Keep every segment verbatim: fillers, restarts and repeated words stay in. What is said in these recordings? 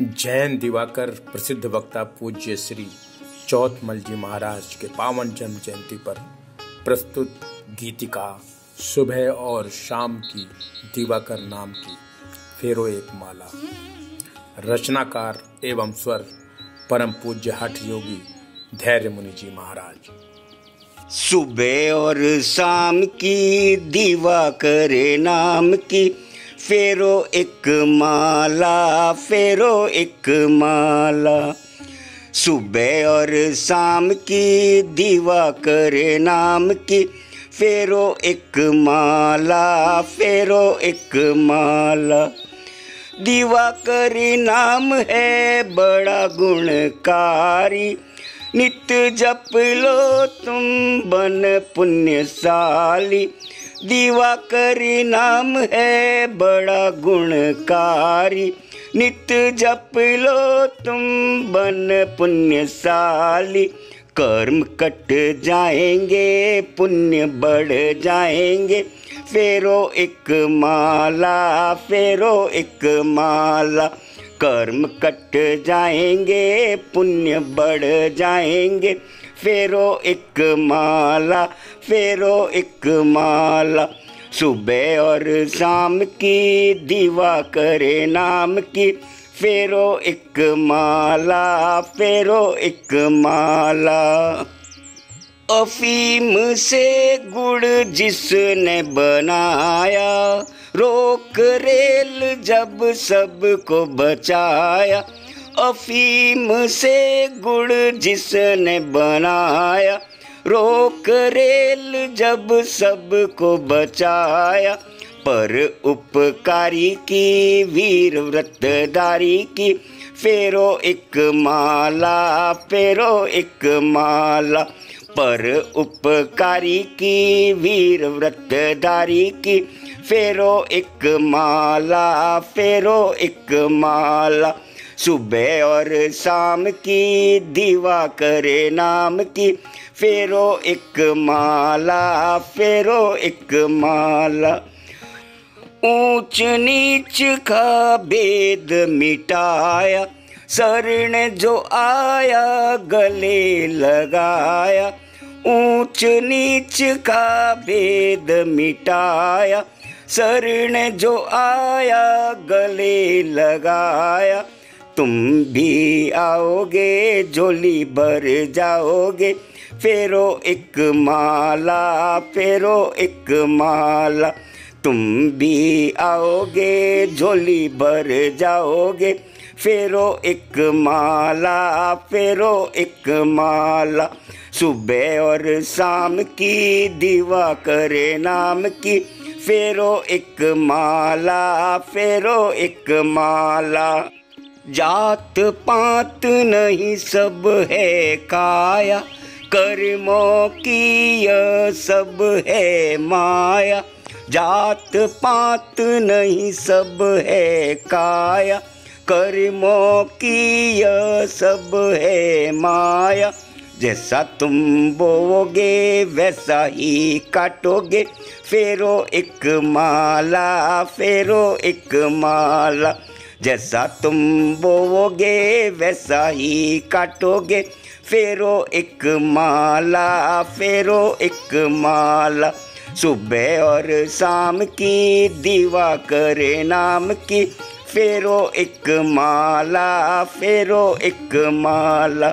जैन दिवाकर प्रसिद्ध वक्ता पूज्य श्री चौथमल जी महाराज के पावन जन्म जयंती पर प्रस्तुत गीतिका सुबह और शाम की दिवाकर नाम की फेरो एक माला। रचनाकार एवं स्वर परम पूज्य हठ योगी धैर्य मुनि जी महाराज। सुबह और शाम की दिवाकर नाम की फेरो एक माला, फेरो एक माला। सुबह और शाम की दिवाकर नाम की फेरो एक माला, फेरो एक माला। दिवाकर नाम है बड़ा गुणकारी, नित्य जप लो तुम बन पुण्यशाली। दिवाकर नाम है बड़ा गुणकारी, नित्य जप लो तुम बन पुण्यशाली। कर्म कट जाएंगे पुण्य बढ़ जाएंगे, फेरो एक माला, फेरो एक माला। कर्म कट जाएंगे पुण्य बढ़ जाएंगे, फेरो एक माला, फेरो एक माला। सुबह और शाम की दिवाकर नाम की फेरो एक माला, फेरो एक माला। अफीम से गुड़ जिसने बनाया, रोक रेल जब सबको बचाया। अफीम से गुड़ जिसने बनाया, रोक रेल जब सबको बचाया। पर उपकारी की वीर व्रतधारी की फेरो एक माला, फेरो एक माला। पर उपकारी की वीर व्रतधारी की फेरो एक माला, फेरो एक माला। सुबह और शाम की दिवाकर नाम की फेरो एक माला, फेरो एक माला। ऊंच नीच का भेद मिटाया, शरण जो आया गले लगाया। ऊंच नीच का भेद मिटाया, शरण जो आया गले लगाया। तुम भी आओगे झोली भर जाओगे, फेरो एक माला, फेरो एक माला। तुम भी आओगे झोली भर जाओगे, फेरो एक माला, फेरो एक माला। सुबह और शाम की दिवाकर नाम की फेरो एक माला, फेरो एक माला। जात पात नहीं सब है काया, कर्मों की यह सब है माया। जात पात नहीं सब है काया, कर्मों की यह सब है माया। जैसा तुम बोओगे वैसा ही काटोगे, फेरो एक माला, फेरो एक माला। जैसा तुम बोओगे वैसा ही काटोगे, फेरो एक माला, फेरो एक माला। सुबह और शाम की दिवाकर नाम की फेरो एक माला, फेरो एक माला।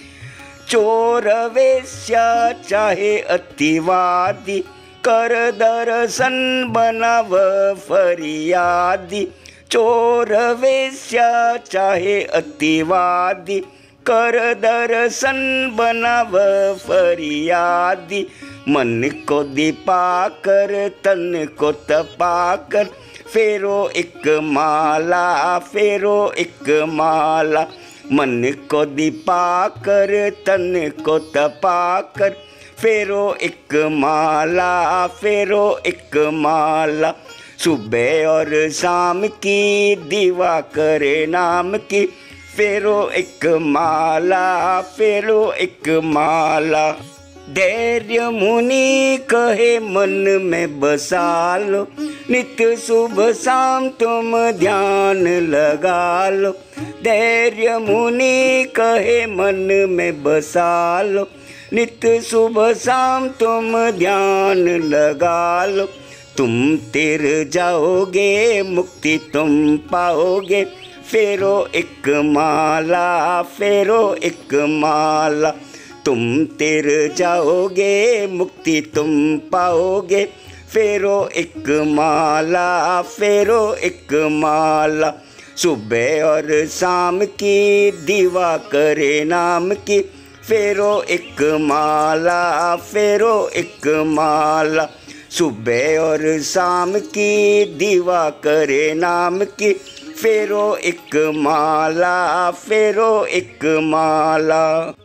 चोर वेश्या चाहे अतिवादी, कर दर्शन बनाव फरियादी। चोर वेश्या चाहे अतिवादी, कर दर्शन बनाव फरियादी। मन को दीपा कर तन को तपा कर, फेरो एक माला, फेरो एक माला। मन को दीपा कर तन को तपा कर, फेरो एक माला, फेरो एक माला। सुबह और शाम की दिवाकर नाम की फेरो एक माला, फेरो एक माला। धैर्य मुनि कहे मन में बसा लो, नित सुबह शाम तुम ध्यान लगा लो, धैर्य मुनि कहे मन में बसा लो। नित सुबह शाम तुम ध्यान लगा लो, तुम तिर जाओगे मुक्ति तुम पाओगे। फेरो एक माला, फेरो एक माला, तुम तिर जाओगे मुक्ति तुम पाओगे। फेरो एक माला, फेरो एक माला, सुबह और शाम की दिवाकर नाम की। फेरो एक माला, फेरो एक माला, सुबह और शाम की दिवाकर नाम की। फेरो एक माला, फेरो एक माला।